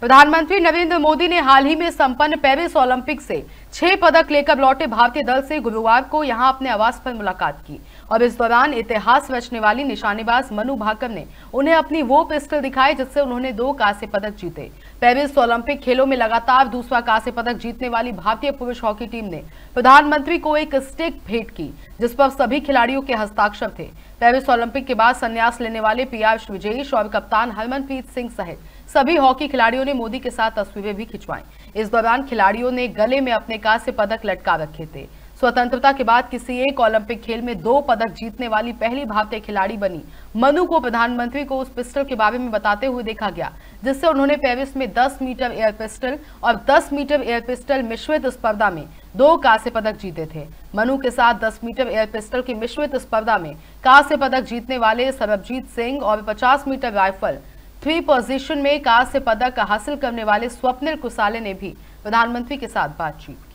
प्रधानमंत्री नरेंद्र मोदी ने हाल ही में संपन्न पेरिस ओलंपिक से 6 पदक लेकर लौटे भारतीय दल से गुरुवार को यहां अपने आवास पर मुलाकात की और इस दौरान इतिहास रचने वाली निशानेबाज मनु भाकर ने उन्हें अपनी वो पिस्टल दिखाई जिससे उन्होंने 2 कांस्य पदक जीते। पेरिस ओलंपिक खेलों में लगातार दूसरा कांस्य पदक जीतने वाली भारतीय पुरुष हॉकी टीम ने प्रधानमंत्री को एक स्टिक भेंट की जिस पर सभी खिलाड़ियों के हस्ताक्षर थे। पेरिस ओलंपिक के बाद संन्यास लेने वाले पीआर विजेश और कप्तान हरमनप्रीत सिंह सहित सभी हॉकी खिलाड़ियों ने मोदी के साथ तस्वीरें भी खिंचवाईं। इस दौरान खिलाड़ियों ने गले में अपने कांस्य पदक लटका रखे थे। स्वतंत्रता के बाद किसी एक ओलंपिक खेल में 2 पदक जीतने वाली पहली भारतीय खिलाड़ी बनी मनु को प्रधानमंत्री को उस पिस्टल के बारे में बताते हुए देखा गया जिससे उन्होंने पेरिस में 10 मीटर एयर पिस्टल और 10 मीटर एयर पिस्टल मिश्रित स्पर्धा में 2 कांस्य पदक जीते थे। मनु के साथ 10 मीटर एयर पिस्टल की मिश्रित स्पर्धा में कांस्य पदक जीतने वाले सरबजीत सिंह और 50 मीटर राइफल 3 पोजीशन में कांस्य पदक हासिल करने वाले स्वप्निल कुसाले ने भी प्रधानमंत्री के साथ बातचीत की।